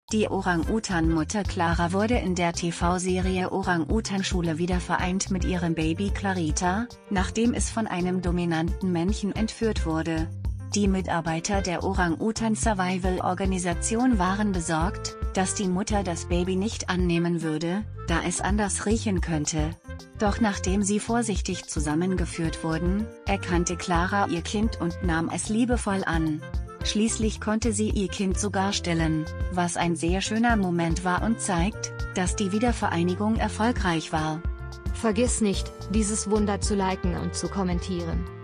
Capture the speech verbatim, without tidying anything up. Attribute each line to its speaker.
Speaker 1: Die Orang-Utan-Mutter Clara wurde in der T V-Serie Orang-Utan-Schule wieder vereint mit ihrem Baby Clarita, nachdem es von einem dominanten Männchen entführt wurde. Die Mitarbeiter der Orang-Utan-Survival-Organisation waren besorgt, dass die Mutter das Baby nicht annehmen würde, da es anders riechen könnte. Doch nachdem sie vorsichtig zusammengeführt wurden, erkannte Clara ihr Kind und nahm es liebevoll an. Schließlich konnte sie ihr Kind sogar stillen, was ein sehr schöner Moment war und zeigt, dass die Wiedervereinigung erfolgreich war.
Speaker 2: Vergiss nicht, dieses Wunder zu liken und zu kommentieren.